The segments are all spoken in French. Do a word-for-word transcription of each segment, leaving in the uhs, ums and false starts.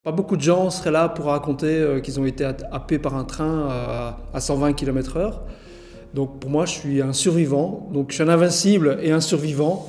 Pas beaucoup de gens seraient là pour raconter euh, qu'ils ont été happés par un train à, à cent vingt kilomètres heure. Donc pour moi, je suis un survivant. Donc je suis un invincible et un survivant.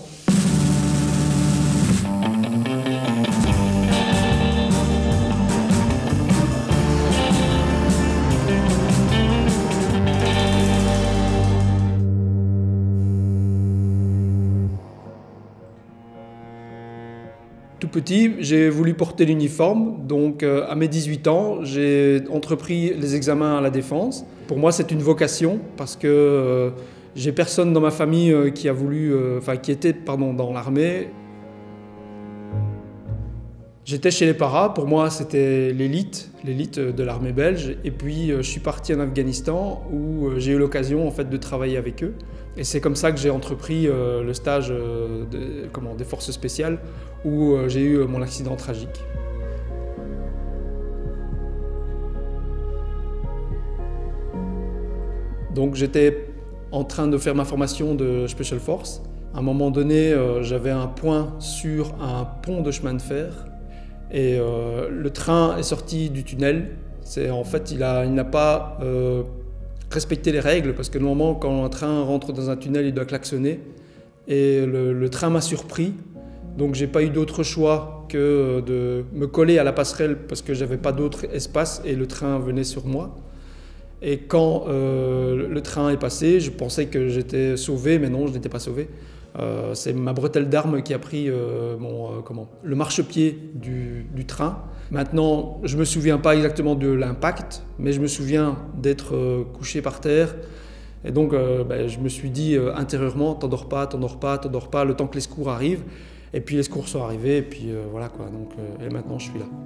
Tout petit, j'ai voulu porter l'uniforme, donc euh, à mes dix-huit ans, j'ai entrepris les examens à la défense. Pour moi, c'est une vocation parce que euh, j'ai personne dans ma famille euh, qui a voulu, euh, enfin qui était pardon, dans l'armée. J'étais chez les paras, pour moi c'était l'élite, l'élite de l'armée belge. Et puis euh, je suis parti en Afghanistan où euh, j'ai eu l'occasion en fait de travailler avec eux. Et c'est comme ça que j'ai entrepris euh, le stage euh, de, comment, des forces spéciales où euh, j'ai eu euh, mon accident tragique. Donc j'étais en train de faire ma formation de Special Force. À un moment donné, euh, j'avais un point sur un pont de chemin de fer. Et euh, le train est sorti du tunnel. C'est, en fait, il n'a il n'a pas euh, respecté les règles parce que normalement, quand un train rentre dans un tunnel, il doit klaxonner. Et le, le train m'a surpris. Donc, j'ai pas eu d'autre choix que de me coller à la passerelle parce que j'avais pas d'autre espace et le train venait sur moi. Et quand euh, le train est passé, je pensais que j'étais sauvé, mais non, je n'étais pas sauvé. Euh, c'est ma bretelle d'arme qui a pris euh, mon, euh, comment, le marchepied du, du train. Maintenant, je ne me souviens pas exactement de l'impact, mais je me souviens d'être euh, couché par terre. Et donc, euh, ben, je me suis dit euh, intérieurement, t'endors pas, t'endors pas, t'endors pas, le temps que les secours arrivent. Et puis les secours sont arrivés, et puis euh, voilà quoi. Donc, euh, et maintenant, je suis là.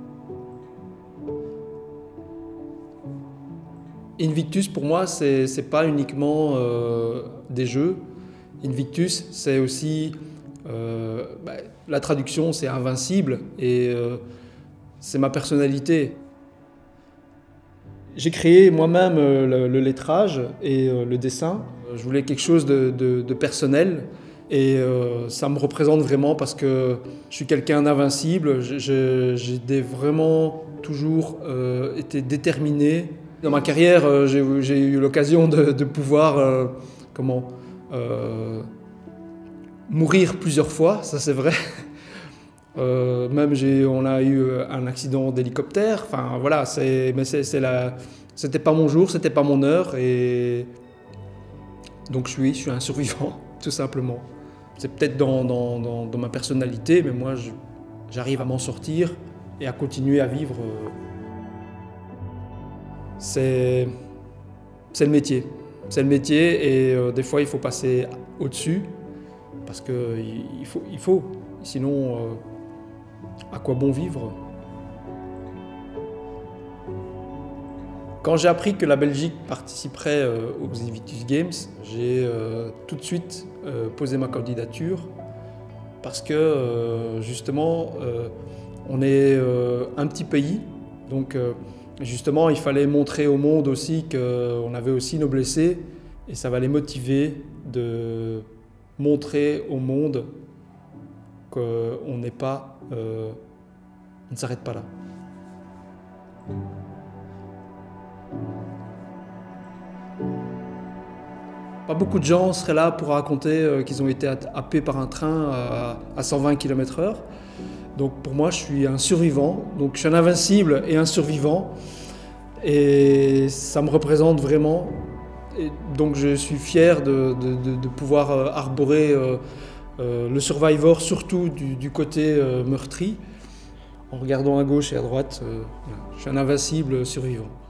Invictus, pour moi, c'est c'est pas uniquement euh, des jeux. Invictus, c'est aussi, euh, bah, la traduction, c'est invincible et euh, c'est ma personnalité. J'ai créé moi-même euh, le, le lettrage et euh, le dessin. Je voulais quelque chose de, de, de personnel et euh, ça me représente vraiment parce que je suis quelqu'un d'invincible. J'ai vraiment toujours euh, été déterminé. Dans ma carrière, euh, j'ai eu l'occasion de, de pouvoir euh, comment, Euh, mourir plusieurs fois, ça c'est vrai. Euh, même on a eu un accident d'hélicoptère. Enfin voilà, mais c'était pas mon jour, c'était pas mon heure, et donc je suis, je suis un survivant, tout simplement. C'est peut-être dans, dans, dans, dans ma personnalité, mais moi j'arrive à m'en sortir et à continuer à vivre. C'est c'est le métier. C'est le métier et euh, des fois il faut passer au-dessus parce qu'il il faut, il faut, sinon euh, à quoi bon vivre? Quand j'ai appris que la Belgique participerait euh, aux Invictus Games, j'ai euh, tout de suite euh, posé ma candidature parce que euh, justement euh, on est euh, un petit pays, donc euh, justement, il fallait montrer au monde aussi qu'on avait aussi nos blessés et ça va les motiver de montrer au monde qu'on n'est pas, euh, on ne s'arrête pas là. Pas beaucoup de gens seraient là pour raconter qu'ils ont été happés par un train à cent vingt kilomètres heure. Donc pour moi, je suis un survivant, donc je suis un invincible et un survivant, et ça me représente vraiment. Et donc je suis fier de, de, de, de pouvoir arborer euh, euh, le survivor, surtout du, du côté euh, meurtri, en regardant à gauche et à droite. Euh, voilà. Je suis un invincible survivant.